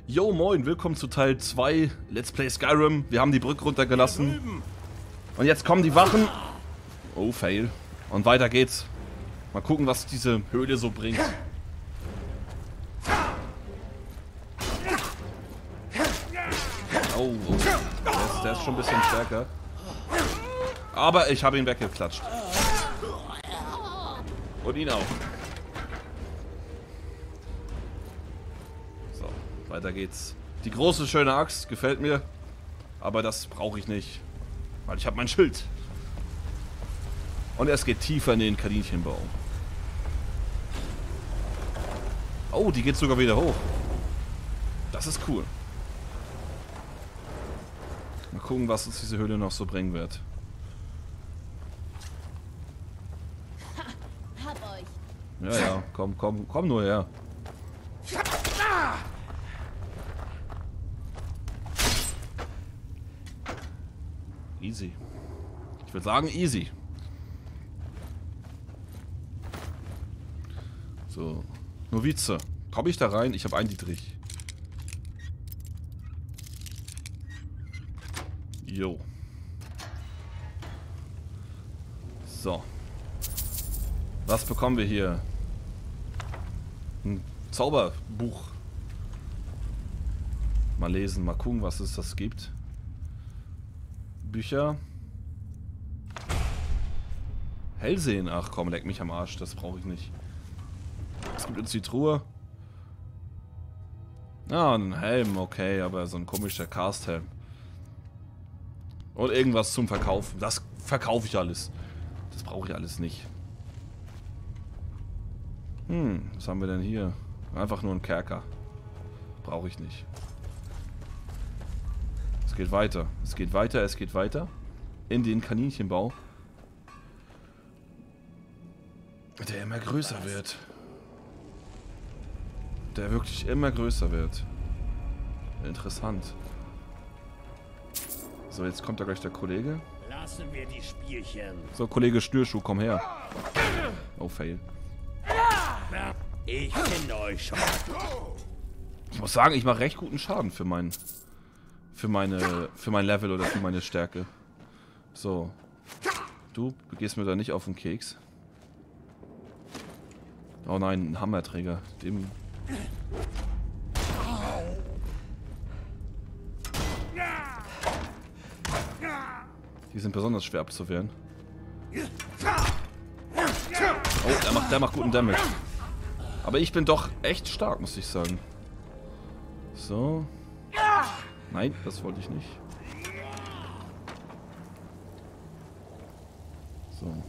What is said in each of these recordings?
Yo, moin, willkommen zu Teil 2 Let's Play Skyrim. Wir haben die Brücke runtergelassen. Und jetzt kommen die Wachen. Oh, fail. Und weiter geht's. Mal gucken, was diese Höhle so bringt. Oh, der ist schon ein bisschen stärker. Aber ich habe ihn weggeklatscht. Und ihn auch. So, weiter geht's. Die große, schöne Axt gefällt mir. Aber das brauche ich nicht. Weil ich habe mein Schild. Und es geht tiefer in den Kaninchenbau. Oh, die geht sogar wieder hoch. Das ist cool. Mal gucken, was uns diese Höhle noch so bringen wird. Ja, ja, komm nur her. Easy. Ich würde sagen, easy. So. Novize. Komme ich da rein? Ich habe einen Dietrich. Jo. So. Was bekommen wir hier? Ein Zauberbuch. Mal lesen, mal gucken, was es das gibt. Bücher. Hellsehen. Ach komm, leck mich am Arsch. Das brauche ich nicht. Es gibt uns die Truhe. Ah, ein Helm, okay, aber so ein komischer Cast-Helm. Und irgendwas zum Verkaufen. Das verkaufe ich alles. Das brauche ich alles nicht. Was haben wir denn hier? Einfach nur ein Kerker. Brauche ich nicht. Es geht weiter. Es geht weiter, es geht weiter. In den Kaninchenbau. Der immer größer wird. Der wirklich immer größer wird. Interessant. So, jetzt kommt da gleich der Kollege. Lassen wir die Spielchen. So, Kollege Stürschuh, komm her. Oh, fail. Na, ich finde euch schon. Ich muss sagen, ich mache recht guten Schaden für mein Level oder für meine Stärke. So. Du gehst mir da nicht auf den Keks. Oh nein, ein Hammerträger. Dem... Die sind besonders schwer abzuwehren. Oh, der macht guten Damage. Aber ich bin doch echt stark, muss ich sagen. So. Nein, das wollte ich nicht. So.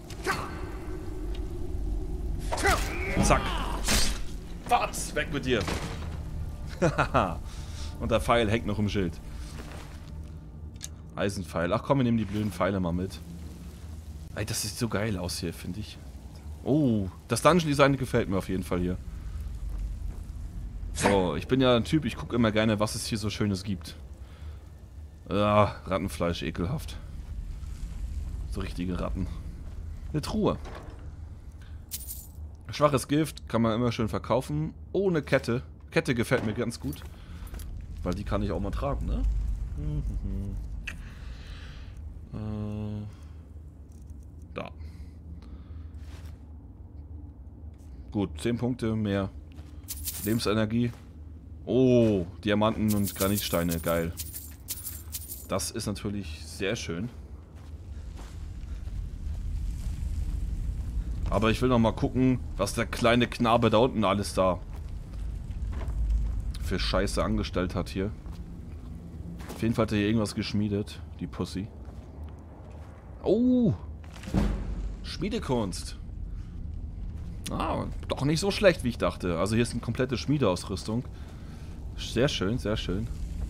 Zack. Was? Weg mit dir. Und der Pfeil hängt noch im Schild. Eisenpfeil. Ach komm, wir nehmen die blöden Pfeile mal mit. Ey, das sieht so geil aus hier, finde ich. Oh, das Dungeon Design gefällt mir auf jeden Fall hier. So, ich bin ja ein Typ, ich gucke immer gerne, was es hier so Schönes gibt. Ah, Rattenfleisch, ekelhaft. So richtige Ratten. Eine Truhe. Schwaches Gift kann man immer schön verkaufen. Ohne Kette. Kette gefällt mir ganz gut. Weil die kann ich auch mal tragen, ne? Da. Gut, 10 Punkte mehr Lebensenergie. Oh, Diamanten und Granitsteine, geil. Das ist natürlich sehr schön. Aber ich will noch mal gucken, was der kleine Knabe da unten alles da für Scheiße angestellt hat hier. Auf jeden Fall hat er hier irgendwas geschmiedet, die Pussy. Oh! Schmiedekunst. Ah, doch nicht so schlecht, wie ich dachte. Also hier ist eine komplette Schmiedeausrüstung. Sehr schön, sehr schön.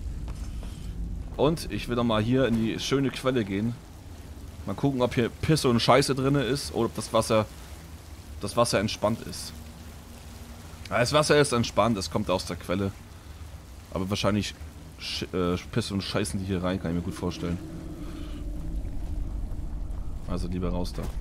Und ich will noch mal hier in die schöne Quelle gehen. Mal gucken, ob hier Pisse und Scheiße drin ist oder ob das Wasser entspannt ist. Ja, das Wasser ist entspannt, es kommt aus der Quelle. Aber wahrscheinlich Pisse und Scheißen die hier rein, kann ich mir gut vorstellen. Also lieber raus da.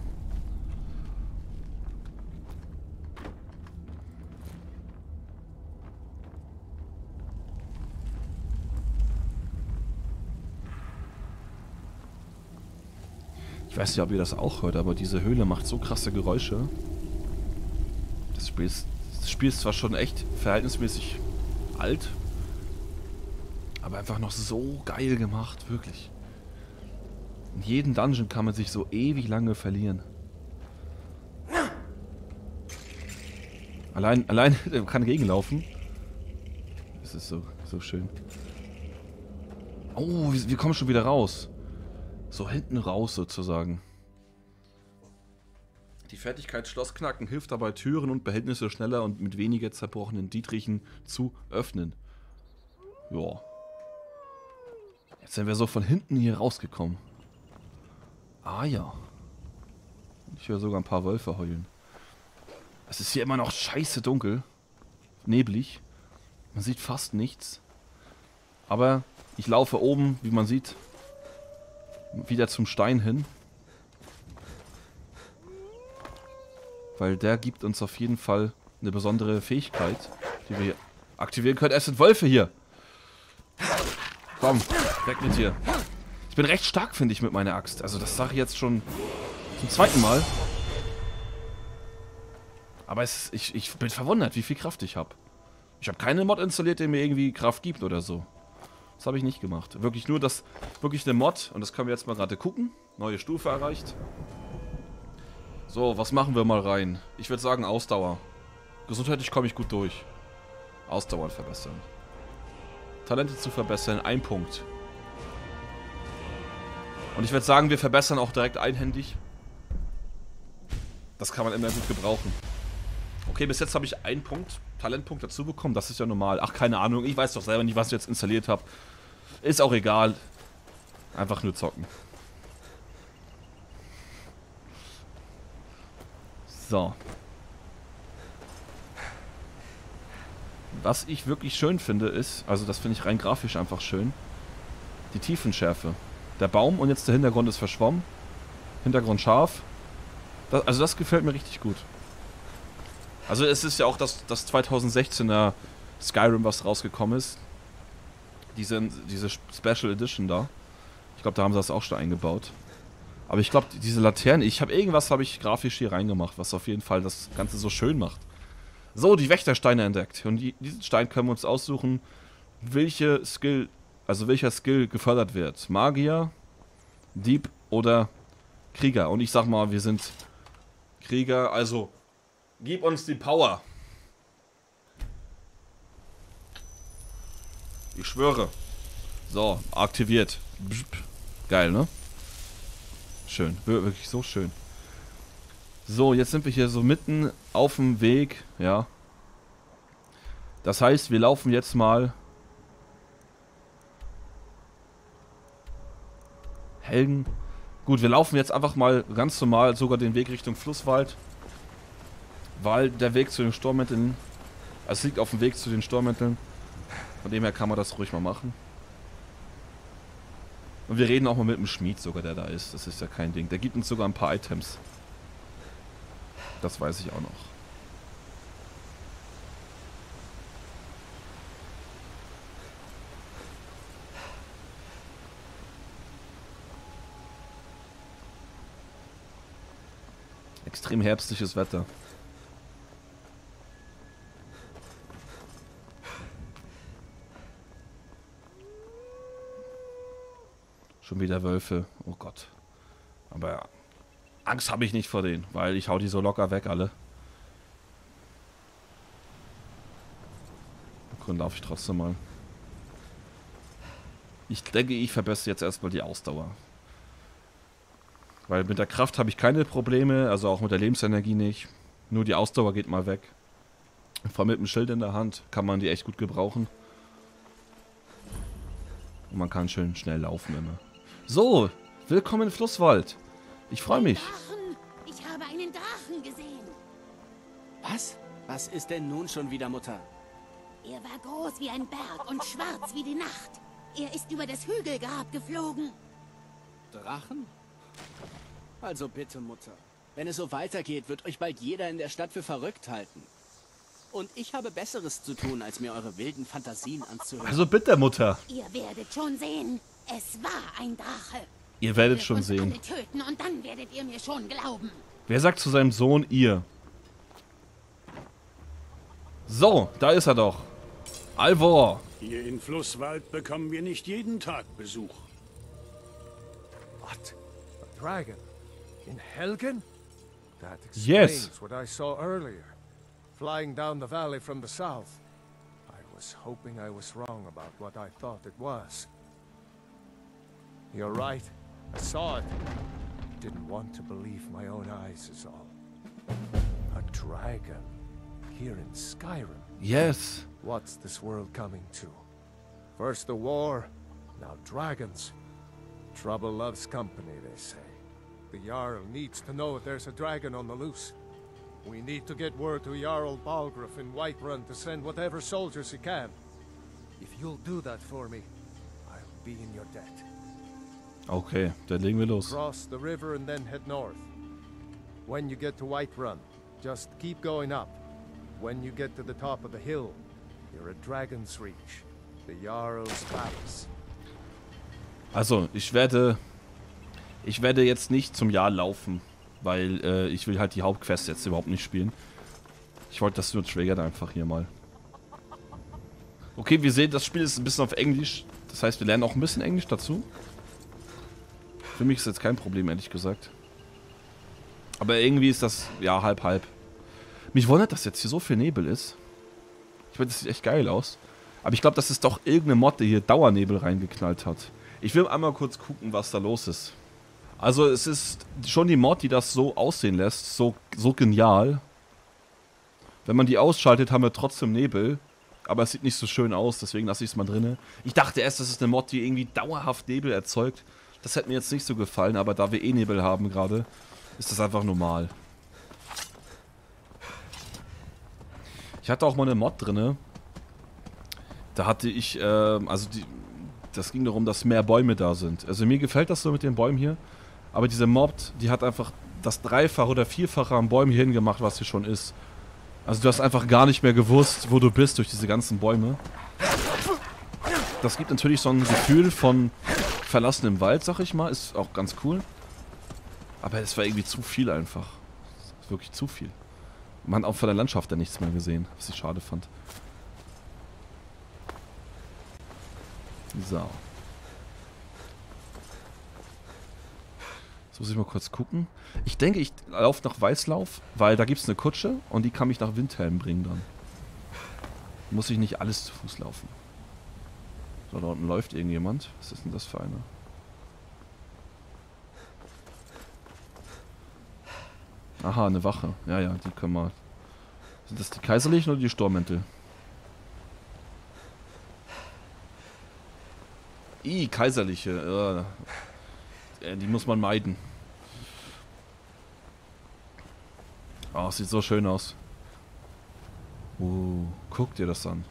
weiß nicht, ob ihr das auch hört, aber diese Höhle macht so krasse Geräusche. Das Spiel ist zwar schon echt verhältnismäßig alt, aber einfach noch so geil gemacht, wirklich. In jedem Dungeon kann man sich so ewig lange verlieren. Allein kann gegenlaufen. Das ist so schön. Oh, wir kommen schon wieder raus. So hinten raus sozusagen. Die Fertigkeit Schloss knacken hilft dabei, Türen und Behältnisse schneller und mit weniger zerbrochenen Dietrichen zu öffnen. Ja. Jetzt sind wir so von hinten hier rausgekommen. Ah ja. Ich höre sogar ein paar Wölfe heulen. Es ist hier immer noch scheiße dunkel. Neblig. Man sieht fast nichts. Aber ich laufe oben, wie man sieht, wieder zum Stein hin. Weil der gibt uns auf jeden Fall eine besondere Fähigkeit, die wir hier aktivieren können. Es sind Wölfe hier. Komm, weg mit dir. Ich bin recht stark, finde ich, mit meiner Axt. Also das sage ich jetzt schon zum zweiten Mal. Aber ich bin verwundert, wie viel Kraft ich habe. Ich habe keine Mod installiert, der mir irgendwie Kraft gibt oder so. Das habe ich nicht gemacht. Wirklich nur wirklich eine Mod. Und das können wir jetzt mal gerade gucken. Neue Stufe erreicht. So, was machen wir mal rein? Ich würde sagen Ausdauer. Gesundheitlich komme ich gut durch. Ausdauer verbessern. Talente zu verbessern, 1 Punkt. Und ich würde sagen, wir verbessern auch direkt einhändig. Das kann man immer gut gebrauchen. Okay, bis jetzt habe ich 1 Punkt, Talentpunkt dazu bekommen. Das ist ja normal. Ach, keine Ahnung. Ich weiß doch selber nicht, was ich jetzt installiert habe. Ist auch egal. Einfach nur zocken. So. Was ich wirklich schön finde ist, also das finde ich rein grafisch einfach schön, die Tiefenschärfe. Der Baum und jetzt der Hintergrund ist verschwommen. Hintergrund scharf. Also das gefällt mir richtig gut. Also es ist ja auch das 2016er Skyrim, was rausgekommen ist. Diese Special Edition da. Ich glaube, da haben sie das auch schon eingebaut. Aber ich glaube, diese Laternen, irgendwas habe ich grafisch hier reingemacht, was auf jeden Fall das Ganze so schön macht. So, die Wächtersteine entdeckt. Und diesen Stein können wir uns aussuchen, welcher Skill gefördert wird. Magier, Dieb oder Krieger. Und ich sag mal, wir sind Krieger, also gib uns die Power. Ich schwöre. So, aktiviert. Geil, ne? Schön, wirklich so schön. So, jetzt sind wir hier so mitten auf dem Weg, ja. Das heißt, wir laufen jetzt mal Helgen. Gut, wir laufen jetzt einfach mal ganz normal sogar den Weg Richtung Flusswald. Weil der Weg zu den Sturmmitteln, also es liegt auf dem Weg zu den Sturmmitteln. Von dem her kann man das ruhig mal machen. Und wir reden auch mal mit dem Schmied sogar, der da ist. Das ist ja kein Ding. Der gibt uns sogar ein paar Items. Das weiß ich auch noch. Extrem herbstliches Wetter. Schon wieder Wölfe. Oh Gott. Aber Angst habe ich nicht vor denen, weil ich hau die so locker weg alle. Dann laufe ich trotzdem mal. Ich denke, ich verbessere jetzt erstmal die Ausdauer. Weil mit der Kraft habe ich keine Probleme, also auch mit der Lebensenergie nicht. Nur die Ausdauer geht mal weg. Vor allem mit dem Schild in der Hand kann man die echt gut gebrauchen. Und man kann schön schnell laufen immer. So, willkommen im Flusswald. Ich freue mich. Drachen! Ich habe einen Drachen gesehen. Was? Was ist denn nun schon wieder, Mutter? Er war groß wie ein Berg und schwarz wie die Nacht. Er ist über das Hügelgrab geflogen. Drachen? Also bitte, Mutter. Wenn es so weitergeht, wird euch bald jeder in der Stadt für verrückt halten. Und ich habe Besseres zu tun, als mir eure wilden Fantasien anzuhören. Also bitte, Mutter. Ihr werdet schon sehen, es war ein Drache. Ihr werdet Ich schon will uns sehen. alle töten und dann werdet ihr mir schon glauben. Wer sagt zu seinem Sohn ihr? So, da ist er doch. Alvor. Hier in Flusswald bekommen wir nicht jeden Tag Besuch. What? A dragon? In Helgen? That Yes. explains what I saw earlier. Flying down the valley from the south. I was hoping I was wrong about what I thought it was. You're right. I saw it. Didn't want to believe my own eyes is all. A dragon. Here in Skyrim. Yes. What's this world coming to? First the war, now dragons. Trouble loves company, they say. The Jarl needs to know if there's a dragon on the loose. We need to get word to Jarl Balgruuf in Whiterun to send whatever soldiers he can. If you'll do that for me, I'll be in your debt. Okay, dann legen wir los. Cross the river and then head north. When you get to Whiterun, just keep going up. When you get to the top of the hill, you're at Dragon's Reach, the Jarl's palace. Also, ich werde jetzt nicht zum Jahr laufen, weil ich will halt die Hauptquest jetzt überhaupt nicht spielen. Ich wollte das nur triggern einfach hier mal. Okay, wir sehen, das Spiel ist ein bisschen auf Englisch. Das heißt, wir lernen auch ein bisschen Englisch dazu. Für mich ist jetzt kein Problem, ehrlich gesagt. Aber irgendwie ist das, ja, halb. Mich wundert, dass jetzt hier so viel Nebel ist. Ich finde, das sieht echt geil aus. Aber ich glaube, das ist doch irgendeine Mod, die hier Dauernebel reingeknallt hat. Ich will einmal kurz gucken, was da los ist. Also es ist schon die Mod, die das so aussehen lässt. So genial. Wenn man die ausschaltet, haben wir trotzdem Nebel. Aber es sieht nicht so schön aus, deswegen lasse ich es mal drin. Ich dachte erst, das ist eine Mod, die irgendwie dauerhaft Nebel erzeugt. Das hätte mir jetzt nicht so gefallen, aber da wir eh Nebel haben gerade, ist das einfach normal. Ich hatte auch mal eine Mod drinne. Da hatte ich, das ging darum, dass mehr Bäume da sind. Also mir gefällt das so mit den Bäumen hier. Aber diese Mod, die hat einfach das Dreifache oder Vierfache an Bäumen hier hingemacht, was hier schon ist. Also du hast einfach gar nicht mehr gewusst, wo du bist durch diese ganzen Bäume. Das gibt natürlich so ein Gefühl von verlassenem Wald, sag ich mal. Ist auch ganz cool. Aber es war irgendwie zu viel einfach. Wirklich zu viel. Man hat auch von der Landschaft dann nichts mehr gesehen, was ich schade fand. So. Jetzt muss ich mal kurz gucken. Ich denke, ich laufe nach Weißlauf, weil da gibt es eine Kutsche und die kann mich nach Windhelm bringen dann. Muss ich nicht alles zu Fuß laufen. So, da unten läuft irgendjemand. Was ist denn das für eine? Aha, eine Wache. Ja, die können wir... Sind das die Kaiserlichen oder die Sturmmäntel? Kaiserliche. Die muss man meiden. Oh, sieht so schön aus. Guck dir das an.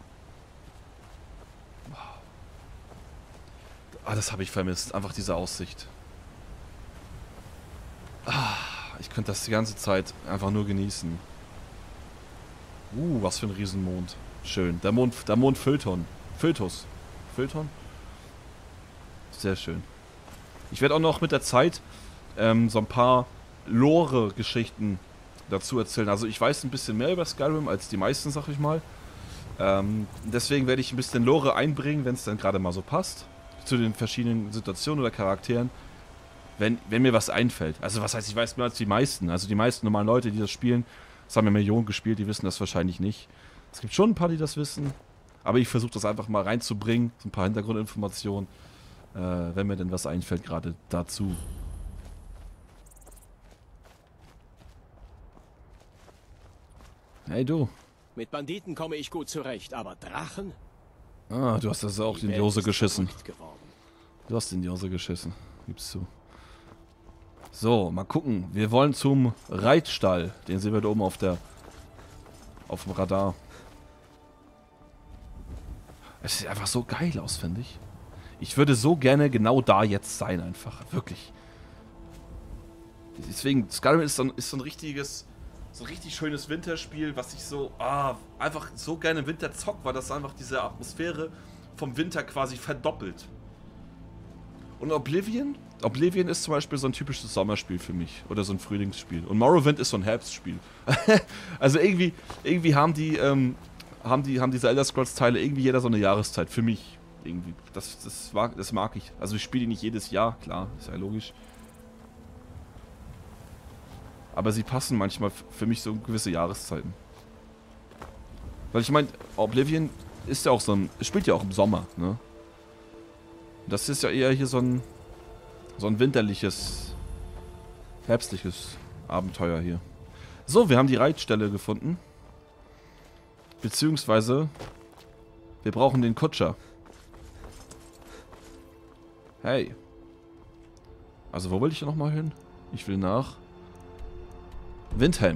Das habe ich vermisst. Einfach diese Aussicht. Ich könnte das die ganze Zeit einfach nur genießen. Was für ein Riesenmond. Schön. Der Mond Föton. Fötus. Sehr schön. Ich werde auch noch mit der Zeit so ein paar Lore-Geschichten dazu erzählen. Also ich weiß ein bisschen mehr über Skyrim als die meisten, sag ich mal. Deswegen werde ich ein bisschen Lore einbringen, wenn es dann gerade mal so passt. Zu den verschiedenen Situationen oder Charakteren. Wenn mir was einfällt. Also was heißt, ich weiß mehr als die meisten. Also die meisten normalen Leute, die das spielen, das haben ja Millionen gespielt, die wissen das wahrscheinlich nicht. Es gibt schon ein paar, die das wissen. Aber ich versuche das einfach mal reinzubringen. So ein paar Hintergrundinformationen. Wenn mir denn was einfällt gerade dazu. Hey du. Mit Banditen komme ich gut zurecht, aber Drachen? Du hast das auch Die in die Welt Hose ist geschissen. verrückt geworden. Du hast in die Hose geschissen. Gibst du. So, mal gucken. Wir wollen zum Reitstall. Den sehen wir da oben auf dem Radar. Es sieht einfach so geil aus, finde ich. Ich würde so gerne genau da jetzt sein, einfach. Wirklich. Deswegen, Skyrim ist so ein richtiges, so ein richtig schönes Winterspiel, was ich so, einfach so gerne im Winter zockt, weil das einfach diese Atmosphäre vom Winter quasi verdoppelt. Und Oblivion, Oblivion ist zum Beispiel so ein typisches Sommerspiel für mich. Oder so ein Frühlingsspiel. Und Morrowind ist so ein Herbstspiel. Also irgendwie haben diese Elder Scrolls Teile irgendwie jeder so eine Jahreszeit. Für mich. Irgendwie. Das mag ich. Also ich spiele die nicht jedes Jahr, klar, ist ja logisch. Aber sie passen manchmal für mich so gewisse Jahreszeiten. Weil ich meine, Oblivion ist ja auch so ein, spielt ja auch im Sommer, ne? Das ist ja eher hier so ein winterliches, herbstliches Abenteuer hier. So, wir haben die Reitstelle gefunden. Beziehungsweise, wir brauchen den Kutscher. Hey. Also, wo will ich nochmal hin? Ich will nach Windhelm.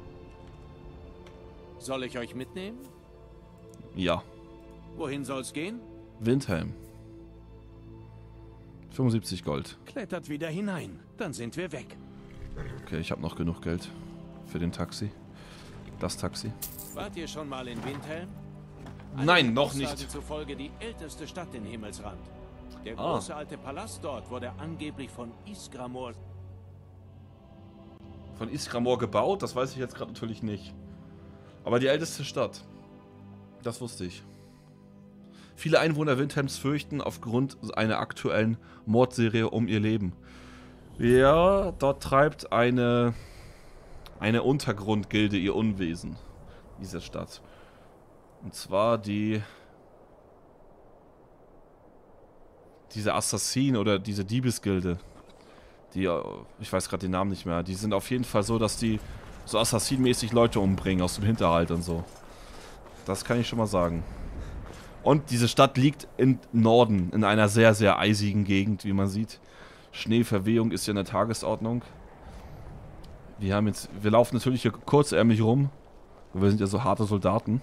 Soll ich euch mitnehmen? Ja, Wohin soll's gehen? Windhelm. 75 Gold. Klettert wieder hinein, dann sind wir weg. Okay, ich habe noch genug Geld für den Taxi. Das Taxi. Wart ihr schon mal in Windhelm? Nein, noch Aussagen nicht. zufolge die älteste Stadt in Himmelsrand. Der große alte Palast dort wurde angeblich von Ysgramor... Von Ysgramor gebaut? Das weiß ich jetzt gerade natürlich nicht. Aber die älteste Stadt. Das wusste ich. Viele Einwohner Windhelms fürchten aufgrund einer aktuellen Mordserie um ihr Leben. Ja, dort treibt eine Untergrundgilde ihr Unwesen. Dieser Stadt. Und zwar diese Assassin oder diese Diebesgilde. Die, ich weiß gerade den Namen nicht mehr. Die sind auf jeden Fall so, dass die so assassinmäßig Leute umbringen aus dem Hinterhalt und so. Das kann ich schon mal sagen. Und diese Stadt liegt im Norden, in einer sehr, sehr eisigen Gegend, wie man sieht. Schneeverwehung ist ja in der Tagesordnung. Wir laufen natürlich hier kurzärmlich rum. Wir sind ja so harte Soldaten.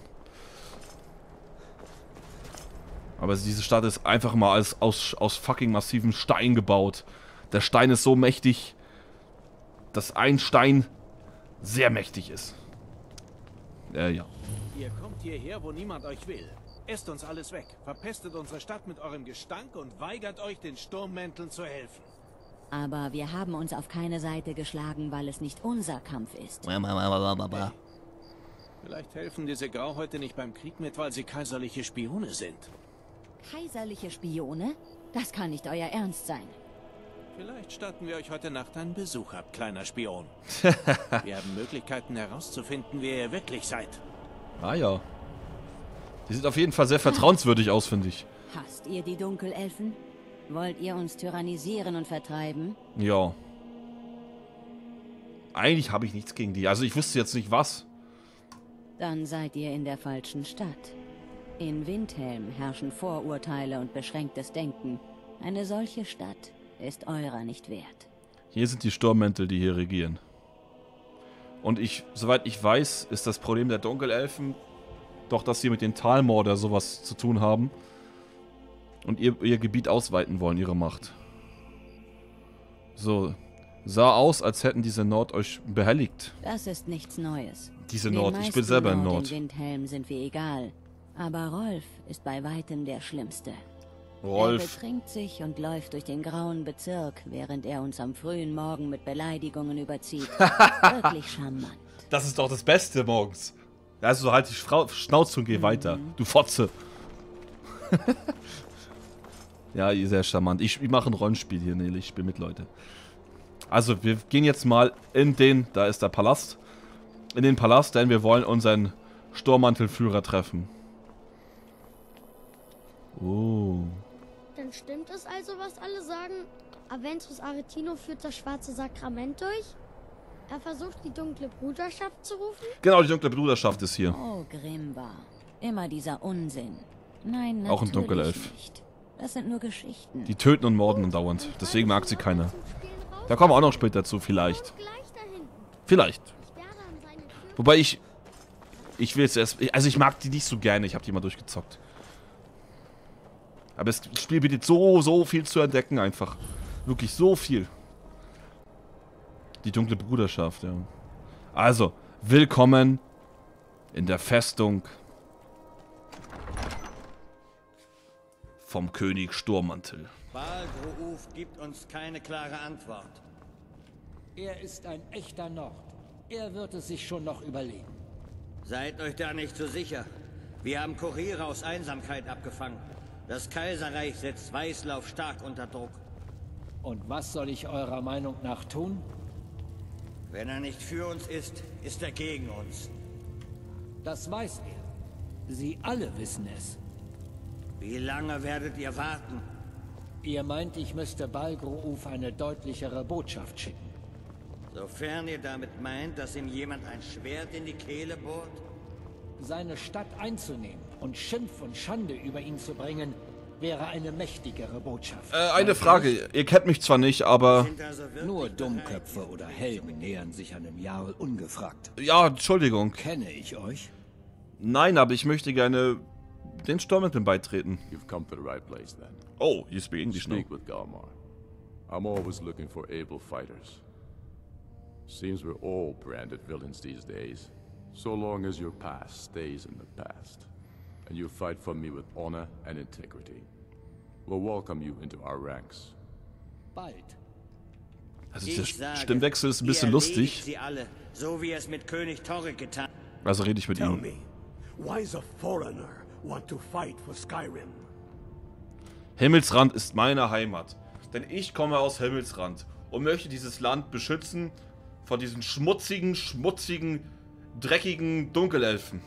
Aber diese Stadt ist einfach mal aus fucking massivem Stein gebaut. Der Stein ist so mächtig, dass ein Stein sehr mächtig ist. Ja. Ihr kommt hierher, wo niemand euch will. Esst uns alles weg, verpestet unsere Stadt mit eurem Gestank und weigert euch, den Sturmmänteln zu helfen. Aber wir haben uns auf keine Seite geschlagen, weil es nicht unser Kampf ist. Vielleicht helfen diese Grauhäute nicht beim Krieg mit, weil sie kaiserliche Spione sind. Kaiserliche Spione? Das kann nicht euer Ernst sein. Vielleicht statten wir euch heute Nacht einen Besuch ab, kleiner Spion. Wir haben Möglichkeiten herauszufinden, wer ihr wirklich seid. Ah ja. Die sieht auf jeden Fall sehr vertrauenswürdig aus, finde ich. Hasst ihr die Dunkelelfen? Wollt ihr uns tyrannisieren und vertreiben? Ja. Eigentlich habe ich nichts gegen die. Also ich wüsste jetzt nicht was. Dann seid ihr in der falschen Stadt. In Windhelm herrschen Vorurteile und beschränktes Denken. Eine solche Stadt ist eurer nicht wert. Hier sind die Sturmmäntel, die hier regieren. Und soweit ich weiß, ist das Problem der Dunkelelfen doch, dass sie mit den Talmorder sowas zu tun haben. Und ihr Gebiet ausweiten wollen, ihre Macht. So. Sah aus, als hätten diese Nord euch behelligt. Das ist nichts Neues. Diese Den Nord, ich bin meisten selber in Nord Nord. in Windhelm sind wir egal. Aber Rolf ist bei weitem der Schlimmste. Er Rolf. betrinkt sich und läuft durch den grauen Bezirk, während er uns am frühen Morgen mit Beleidigungen überzieht. Wirklich charmant. Das ist doch das Beste morgens. Also halt die Schnauze und geh weiter. Du Fotze. Ja, sehr charmant. Ich mache ein Rollenspiel hier, Nele. Ich spiele mit, Leute. Also, wir gehen jetzt mal da ist der Palast. In den Palast, denn wir wollen unseren Sturmmantelführer treffen. Oh. Dann stimmt es also, was alle sagen. Aventus Aretino führt das schwarze Sakrament durch. Er versucht, die dunkle Bruderschaft zu rufen. Genau, die dunkle Bruderschaft ist hier. Oh, Grimbar. Immer dieser Unsinn. Nein, Auch ein natürlich Dunkelelf. nicht. Das sind nur Geschichten. Die töten und morden andauernd. Deswegen mag sie keiner. Da kommen wir auch noch später zu, vielleicht. Vielleicht. Wobei ich will jetzt erst... Also ich mag die nicht so gerne. Ich habe die mal durchgezockt. Aber das Spiel bietet so viel zu entdecken einfach. Wirklich so viel. Die dunkle Bruderschaft, ja. Also, willkommen in der Festung vom König Sturmmantel. Baal Gruuf gibt uns keine klare Antwort. Er ist ein echter Nord. Er wird es sich schon noch überlegen. Seid euch da nicht so sicher. Wir haben Kuriere aus Einsamkeit abgefangen. Das Kaiserreich setzt Weißlauf stark unter Druck. Und was soll ich eurer Meinung nach tun? Wenn er nicht für uns ist, ist er gegen uns. Das weiß er. Sie alle wissen es. Wie lange werdet ihr warten? Ihr meint, ich müsste Baal Gruuf eine deutlichere Botschaft schicken. Sofern ihr damit meint, dass ihm jemand ein Schwert in die Kehle bohrt? Seine Stadt einzunehmen und Schimpf und Schande über ihn zu bringen, wäre eine mächtigere Botschaft. Eine Frage. Ihr kennt mich zwar nicht, aber... Sind also wirklich Nur bereit? Dummköpfe oder Helden nähern sich einem Jarl ungefragt. Ja, Entschuldigung. Kenne ich euch? Nein, aber ich möchte gerne den Sturmmanteln beitreten. You've come to the right place then. Oh, you speak English now. Speak with Galmar. I'm always looking for able fighters. Seems we're all branded villains these days. So long as your past stays in the past. And you fight for me with honor and integrity. We'll welcome you into our ranks. Bald. Also Ich der sage, Stimmwechsel ist ein bisschen ihr erledigt lustig. Sie alle, so wie es mit König Torrik getan. Also rede ich mit Tell ihm. me, why does a foreigner want to fight for Skyrim? Himmelsrand ist meine Heimat. Denn ich komme aus Himmelsrand und möchte dieses Land beschützen vor diesen schmutzigen, dreckigen Dunkelelfen.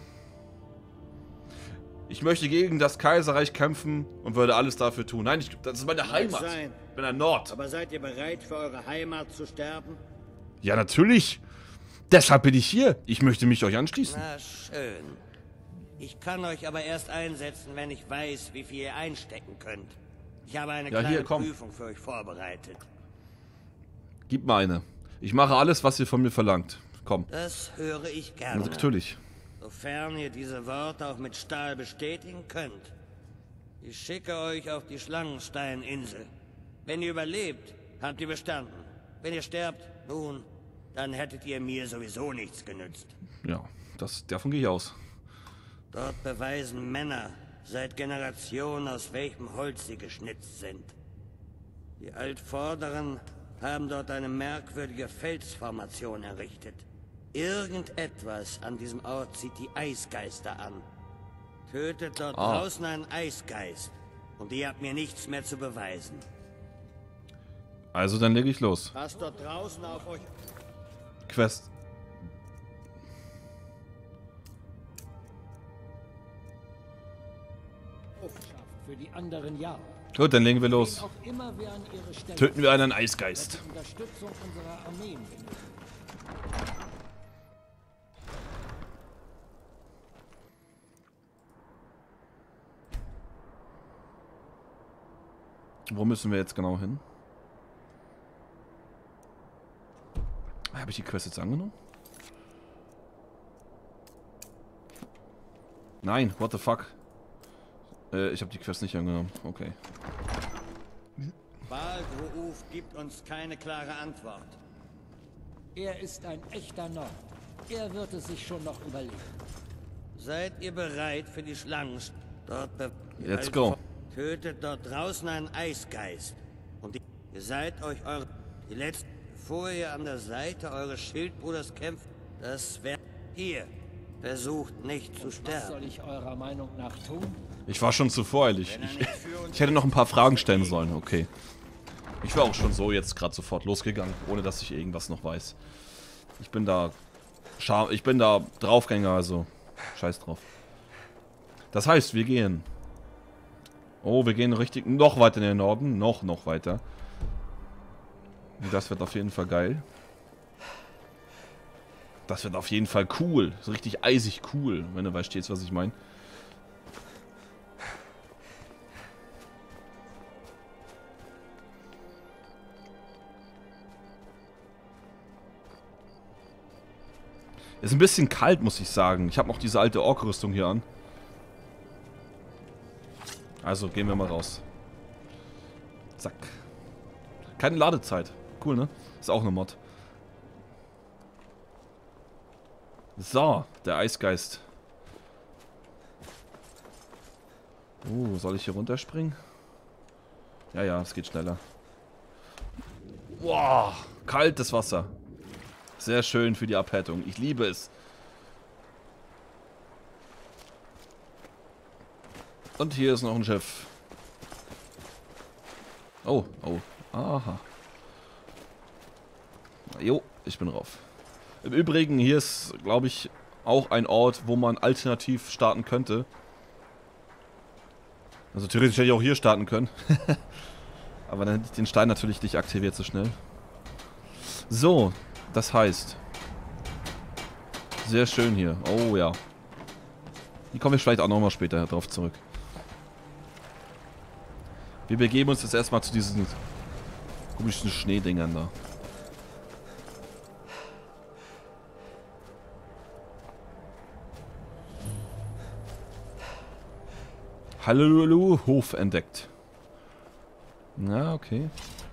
Ich möchte gegen das Kaiserreich kämpfen und würde alles dafür tun. Nein, das ist meine Heimat. sein. Ich bin ein Nord. Aber seid ihr bereit, für eure Heimat zu sterben? Ja, natürlich. Deshalb bin ich hier. Ich möchte mich euch anschließen. Na schön. Ich kann euch aber erst einsetzen, wenn ich weiß, wie viel ihr einstecken könnt. Ich habe eine Ja, kleine hier, komm. Prüfung für euch vorbereitet. Gib mir eine. Ich mache alles, was ihr von mir verlangt. Komm. Das höre ich gerne. Natürlich. Sofern ihr diese Worte auch mit Stahl bestätigen könnt. Ich schicke euch auf die Schlangensteininsel. Wenn ihr überlebt, habt ihr bestanden. Wenn ihr sterbt, nun, dann hättet ihr mir sowieso nichts genützt. Ja, davon gehe ich aus. Dort beweisen Männer seit Generationen, aus welchem Holz sie geschnitzt sind. Die Altvorderen haben dort eine merkwürdige Felsformation errichtet. Irgendetwas an diesem Ort zieht die Eisgeister an. Tötet dort draußen einen Eisgeist und ihr habt mir nichts mehr zu beweisen. Also dann lege ich los. Passt dort draußen auf euch. Quest. Für die anderen Jahre. Gut, dann legen wir los. Auch immer wir an ihre Stelle Töten wir einen Eisgeist. Unterstützung unserer Armeen benötigen. Wo müssen wir jetzt genau hin? Habe ich die Quest jetzt angenommen? Nein, what the fuck? Ich habe die Quest nicht angenommen. Okay. Baal Gruuf gibt uns keine klare Antwort. Er ist ein echter Nord. Er wird es sich schon noch überlegen. Seid ihr bereit für die Schlangen? Dort Let's go. Tötet dort draußen einen Eisgeist. Und ihr seid euch eure... Die letzten... Bevor ihr an der Seite eures Schildbruders kämpft, das wäre... Hier. Versucht nicht zu Was sterben. soll ich eurer Meinung nach tun? Ich war schon zu voreilig. Ich hätte noch ein paar Fragen stellen sollen. Okay. Ich war auch schon so jetzt gerade sofort losgegangen, ohne dass ich irgendwas noch weiß. Ich bin da... Ich bin da Draufgänger, also... Scheiß drauf. Das heißt, wir gehen... Oh, wir gehen richtig... Noch weiter in den Norden. Noch weiter. Das wird auf jeden Fall geil. Das wird auf jeden Fall cool. So richtig eisig cool, wenn du weißt, was ich meine. Ist ein bisschen kalt, muss ich sagen. Ich habe noch diese alte Ork-Rüstung hier an. Also gehen wir mal raus. Zack. Keine Ladezeit. Cool, ne? Ist auch eine Mod. So, der Eisgeist. Soll ich hier runterspringen? Ja, ja, es geht schneller. Boah, kaltes Wasser. Sehr schön für die Abhärtung. Ich liebe es. Und hier ist noch ein Schiff. Oh, oh. Aha. Jo, ich bin drauf. Im Übrigen, hier ist, glaube ich, auch ein Ort, wo man alternativ starten könnte. Also theoretisch hätte ich auch hier starten können. Aber dann hätte ich den Stein natürlich nicht aktiviert so schnell. So, das heißt. Sehr schön hier. Oh ja. Die komme ich vielleicht auch nochmal später drauf zurück. Wir begeben uns jetzt erstmal zu diesen komischen Schneedingern da. Hallo, Hof entdeckt. Na, okay.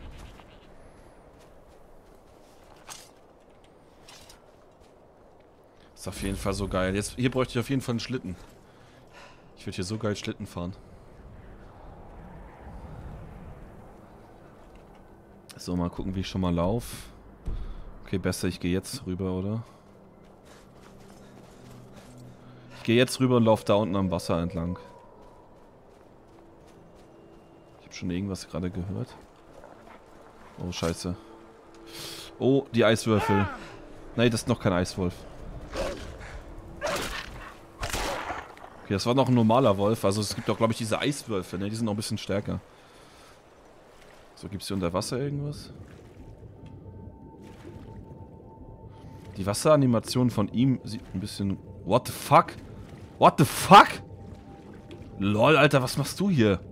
Ist auf jeden Fall so geil. Jetzt, hier bräuchte ich auf jeden Fall einen Schlitten. Ich würde hier so geil Schlitten fahren. So, mal gucken, wie ich schon mal laufe. Okay, besser, ich gehe jetzt rüber, oder? Ich gehe jetzt rüber und laufe da unten am Wasser entlang. Ich habe schon irgendwas gerade gehört. Oh, scheiße. Oh, die Eiswürfel. Nein, das ist noch kein Eiswolf. Okay, das war noch ein normaler Wolf. Also es gibt auch, glaube ich, diese Eiswölfe, ne? Die sind noch ein bisschen stärker. So, gibt es hier unter Wasser irgendwas? Die Wasseranimation von ihm sieht ein bisschen... What the fuck? What the fuck? Lol, Alter, was machst du hier?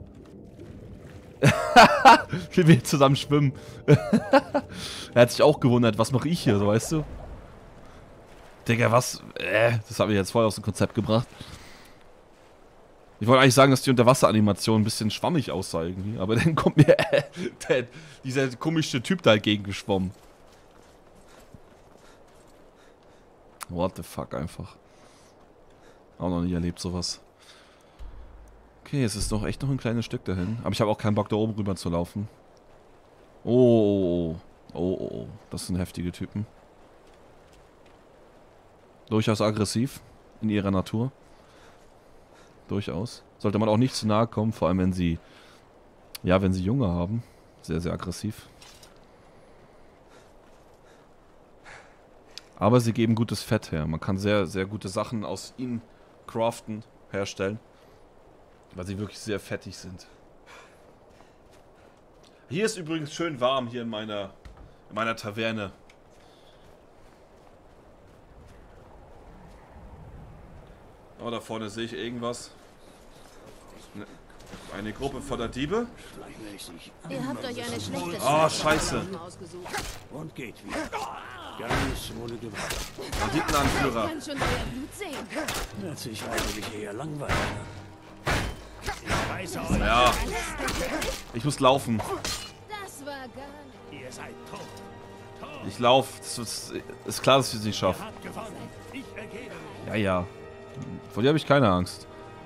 Wie wir zusammen schwimmen. Er hat sich auch gewundert, was mache ich hier, so weißt du? Digga, was? Das habe ich jetzt voll aus dem Konzept gebracht. Ich wollte eigentlich sagen, dass die Unterwasseranimation ein bisschen schwammig aussah irgendwie, aber dann kommt mir dieser komische Typ da entgegengeschwommen. What the fuck einfach. Auch noch nie erlebt sowas. Okay, es ist doch echt noch ein kleines Stück dahin. Aber ich habe auch keinen Bock da oben rüber zu laufen. Oh, das sind heftige Typen. Durchaus aggressiv in ihrer Natur. Durchaus. Sollte man auch nicht zu nahe kommen, vor allem wenn sie... Ja, wenn sie Junge haben. Sehr, sehr aggressiv. Aber sie geben gutes Fett her. Man kann sehr, sehr gute Sachen aus ihnen craften, herstellen. Weil sie wirklich sehr fettig sind. Hier ist übrigens schön warm, hier in meiner Taverne. Oh, da vorne sehe ich irgendwas. Eine Gruppe voller Diebe. Ihr habt euch eine schlechte Scheiße. Und geht wieder. Ganz ohne Gewalt. Banditenanführer. Ich kann schon euer Blut sehen. Hört sich eigentlich eher langweilig an. Ja. Ich muss laufen. Das war gar nicht. Ihr seid tot. Ich laufe. Ist klar, dass ich es nicht schaffe. Ich ergebe mich. Ja, ja. Vor dir habe ich keine Angst.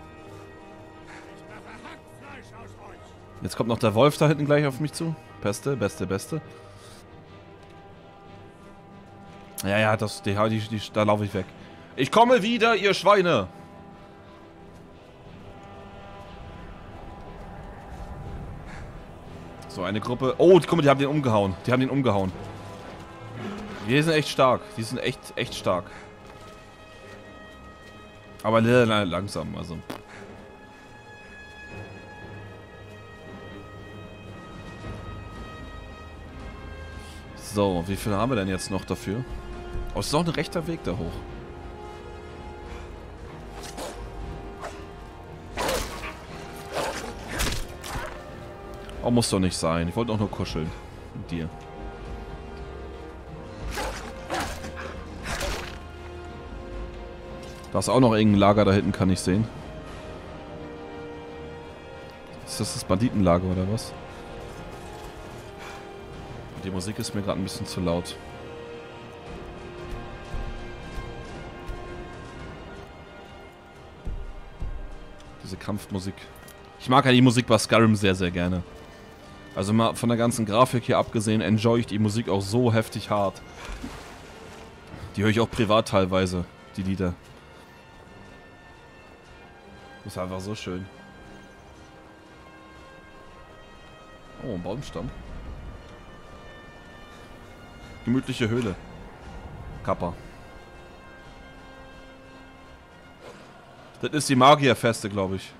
Jetzt kommt noch der Wolf da hinten gleich auf mich zu. Beste. Ja, ja, da laufe ich weg. Ich komme wieder, ihr Schweine! So, eine Gruppe. Oh, guck mal, die haben den umgehauen. Die sind echt stark. Die sind echt stark. Aber langsam, also. So, wie viel haben wir denn jetzt noch dafür? Oh, es ist auch ein rechter Weg da hoch. Oh, muss doch nicht sein. Ich wollte auch nur kuscheln mit dir. Da ist auch noch irgendein Lager da hinten, kann ich sehen. Ist das Banditenlager oder was? Die Musik ist mir gerade ein bisschen zu laut. Diese Kampfmusik. Ich mag ja die Musik bei Skyrim sehr, sehr gerne. Also mal von der ganzen Grafik hier abgesehen, enjoy ich die Musik auch so heftig hart. Die höre ich auch privat teilweise, die Lieder. Ist einfach so schön. Oh, ein Baumstamm. Gemütliche Höhle. Kappa. Das ist die Magierfeste, glaube ich.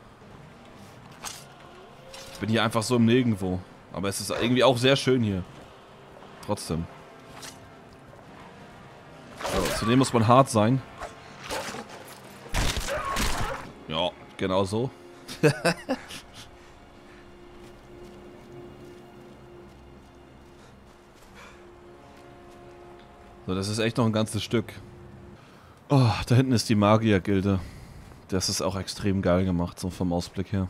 Ich bin hier einfach so im Nirgendwo. Aber es ist irgendwie auch sehr schön hier. Trotzdem. So, zudem muss man hart sein. Ja, genau so. So, das ist echt noch ein ganzes Stück. Oh, da hinten ist die Magiergilde. Das ist auch extrem geil gemacht, so vom Ausblick her.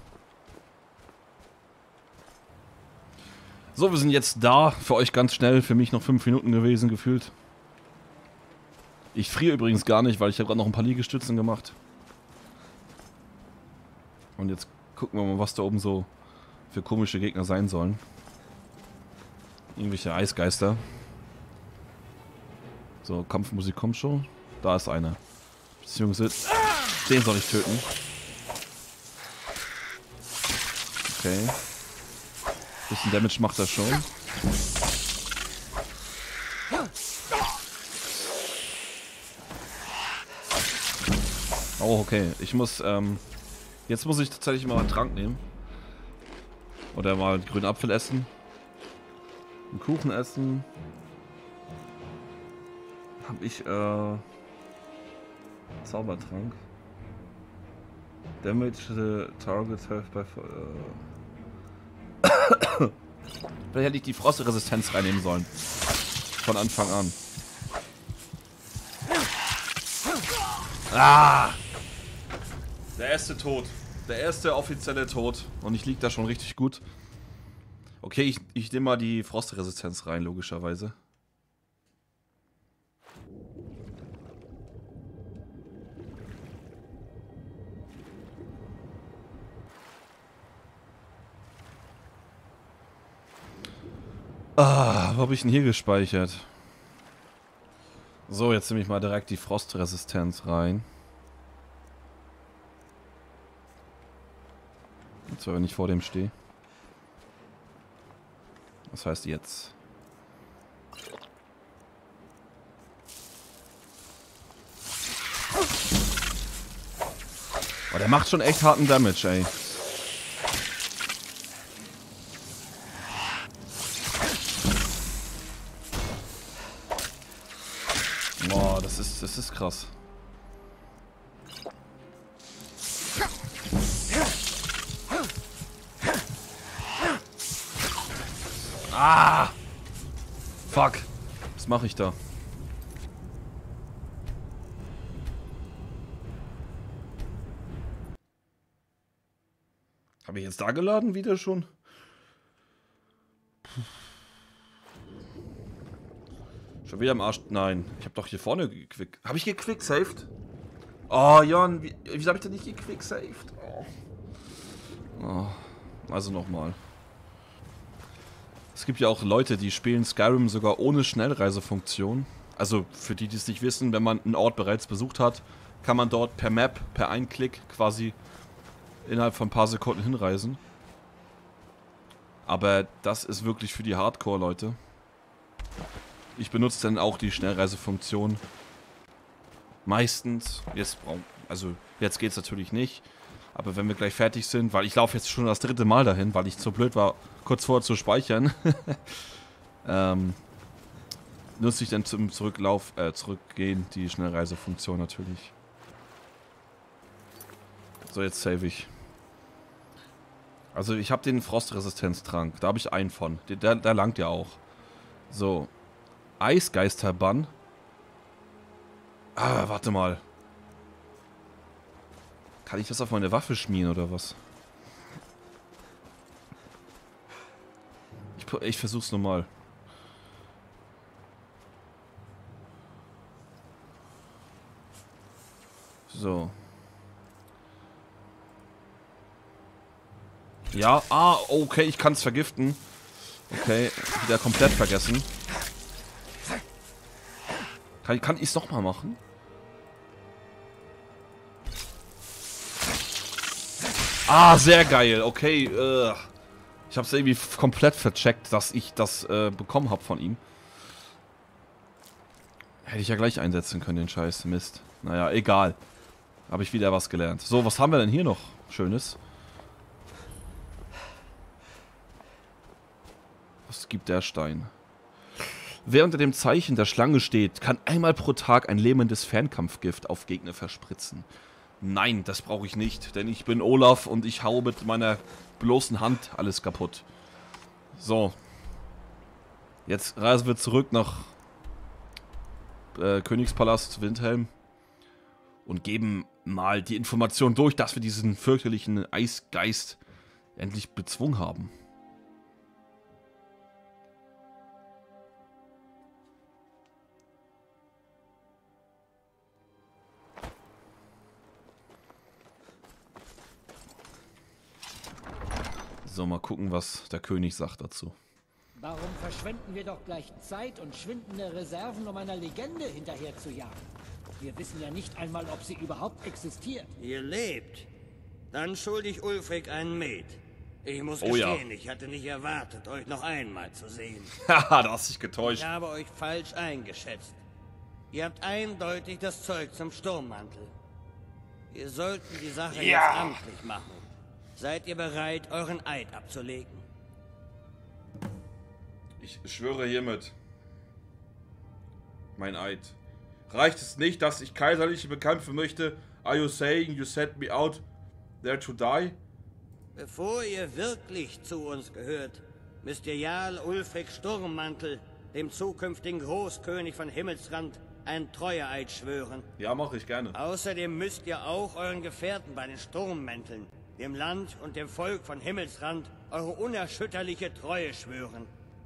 So, wir sind jetzt da. Für euch ganz schnell, für mich noch 5 Minuten gewesen, gefühlt. Ich friere übrigens gar nicht, weil ich habe gerade noch ein paar Liegestützen gemacht. Und jetzt gucken wir mal, was da oben so für komische Gegner sein sollen. Irgendwelche Eisgeister. So, Kampfmusik kommt schon. Da ist einer. Beziehungsweise, den soll ich töten. Okay. Bisschen Damage macht er schon. Oh, okay. Ich muss, jetzt muss ich tatsächlich mal einen Trank nehmen. Oder mal einen grünen Apfel essen. Einen Kuchen essen. Hab ich, Zaubertrank. Damage the target health by... Vielleicht hätte ich die Frostresistenz reinnehmen sollen. Von Anfang an. Ah! Der erste Tod. Der erste offizielle Tod. Und ich lieg da schon richtig gut. Okay, ich nehme mal die Frostresistenz rein, logischerweise. Ah, wo habe ich denn hier gespeichert? So, jetzt nehme ich mal direkt die Frostresistenz rein. Und zwar, wenn ich vor dem stehe. Das heißt jetzt. Oh, der macht schon echt harten Damage, ey. Boah, das ist krass. Ah! Fuck. Was mache ich da? Habe ich jetzt da geladen wieder schon? Schon wieder am Arsch. Nein, ich habe doch hier vorne gequick. Habe ich gequicksaved? Oh, Jan, wieso habe ich denn nicht gequicksaved? Oh. Also nochmal. Es gibt ja auch Leute, die spielen Skyrim sogar ohne Schnellreisefunktion. Also für die, die es nicht wissen, wenn man einen Ort bereits besucht hat, kann man dort per Map, per Einklick quasi innerhalb von ein paar Sekunden hinreisen. Aber das ist wirklich für die Hardcore-Leute. Ich benutze dann auch die Schnellreisefunktion. Meistens. Jetzt geht's natürlich nicht. Aber wenn wir gleich fertig sind, weil ich laufe jetzt schon das 3. Mal dahin, weil ich zu blöd war, kurz vorher zu speichern, nutze ich dann zum Zurückgehen die Schnellreisefunktion natürlich. So, jetzt save ich. Also ich habe den Frostresistenztrank, da habe ich einen von. Der langt ja auch. So. Eisgeisterbann. Ah, warte mal. Kann ich das auf meine Waffe schmieren oder was? Ich versuch's nochmal. So. Ja, okay, ich kann es vergiften. Okay, wieder komplett vergessen. Kann ich es nochmal machen? Sehr geil. Okay, ich habe es irgendwie komplett vercheckt, dass ich das bekommen habe von ihm. Hätte ich ja gleich einsetzen können, den Scheiß. Mist. Naja, egal. Habe ich wieder was gelernt. So, was haben wir denn hier noch Schönes? Was gibt der Stein? Wer unter dem Zeichen der Schlange steht, kann einmal pro Tag ein lähmendes Fernkampfgift auf Gegner verspritzen. Nein, das brauche ich nicht, denn ich bin Olaf und ich hau mit meiner bloßen Hand alles kaputt. So. Jetzt reisen wir zurück nach Königspalast Windhelm und geben mal die Information durch, dass wir diesen fürchterlichen Eisgeist endlich bezwungen haben. So, mal gucken, was der König sagt dazu. Warum verschwenden wir doch gleich Zeit und schwindende Reserven, um einer Legende hinterher zu jagen? Wir wissen ja nicht einmal, ob sie überhaupt existiert. Ihr lebt. Dann schulde ich Ulfric einen Met. Ich muss gestehen, ich hatte nicht erwartet, euch noch einmal zu sehen. Haha, da hast dich getäuscht. Ich habe euch falsch eingeschätzt. Ihr habt eindeutig das Zeug zum Sturmmantel. Wir sollten die Sache jetzt amtlich machen. Seid ihr bereit, euren Eid abzulegen? Ich schwöre hiermit. Mein Eid. Reicht es nicht, dass ich Kaiserliche bekämpfen möchte? Are you saying you sent me out there to die? Bevor ihr wirklich zu uns gehört, müsst ihr Jarl Ulfric Sturmmantel, dem zukünftigen Großkönig von Himmelsrand, einen Treueeid schwören. Ja, mache ich gerne. Außerdem müsst ihr auch euren Gefährten bei den Sturmmänteln, dem Land und dem Volk von Himmelsrand, eure unerschütterliche Treue schwören.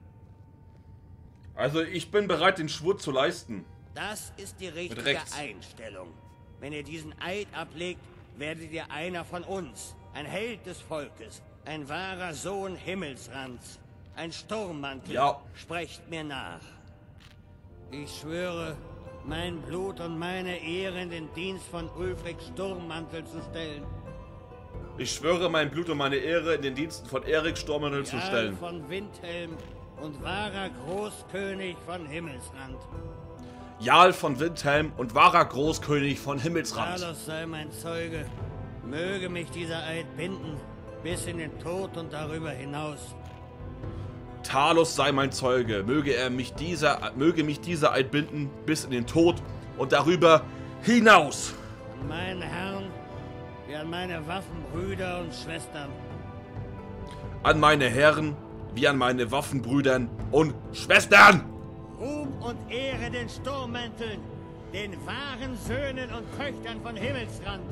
Also, ich bin bereit, den Schwur zu leisten. Das ist die richtige Einstellung. Wenn ihr diesen Eid ablegt, werdet ihr einer von uns, ein Held des Volkes, ein wahrer Sohn Himmelsrands, ein Sturmmantel. Ja. Sprecht mir nach. Ich schwöre, mein Blut und meine Ehre in den Dienst von Ulfric Sturmmantel zu stellen. Ich schwöre, mein Blut und meine Ehre in den Diensten von Erik Sturmmantel zu stellen. Jarl von Windhelm und wahrer Großkönig von Himmelsrand. Jarl von Windhelm und wahrer Großkönig von Himmelsrand. Talos sei mein Zeuge. Möge mich dieser Eid binden, bis in den Tod und darüber hinaus. Talos sei mein Zeuge. Möge mich dieser Eid binden, bis in den Tod und darüber hinaus. An meinen Herrn, wie an meine Waffenbrüder und Schwestern. An meine Herren, wie an meine Waffenbrüdern und Schwestern. Ruhm und Ehre den Sturmmänteln, den wahren Söhnen und Töchtern von Himmelsrand.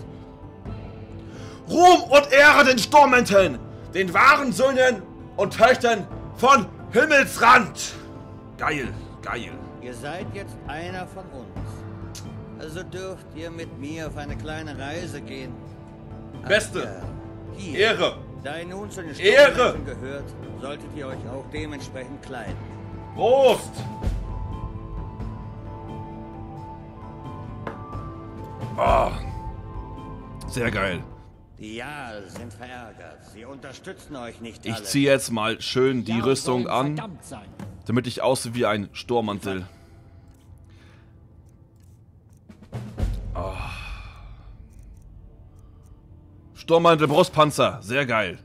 Ruhm und Ehre den Sturmmänteln, den wahren Söhnen und Töchtern von Himmelsrand. Geil, geil. Ihr seid jetzt einer von uns. Also dürft ihr mit mir auf eine kleine Reise gehen. Beste. Hier, Ehre. Da ihr nun zu den Ehre. Sturmmänteln gehört, solltet ihr euch auch dementsprechend kleiden. Prost. Oh. Sehr geil. Die Jarl sind verärgert. Sie unterstützen euch nicht alle. Ich ziehe jetzt mal schön die Rüstung an, verdammt sein. damit ich aussehe wie ein Sturmmantel. Oh. Sturmmantel, Brustpanzer, sehr geil.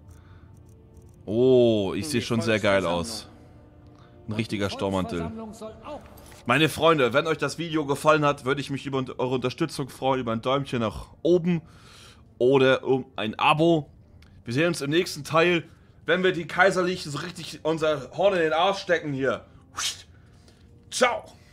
Oh, ich sehe schon sehr geil aus. Ein richtiger Sturmmantel. Meine Freunde, wenn euch das Video gefallen hat, würde ich mich über eure Unterstützung freuen, über ein Däumchen nach oben oder um ein Abo. Wir sehen uns im nächsten Teil, wenn wir die Kaiserlichen so richtig unser Horn in den Arsch stecken hier. Ciao!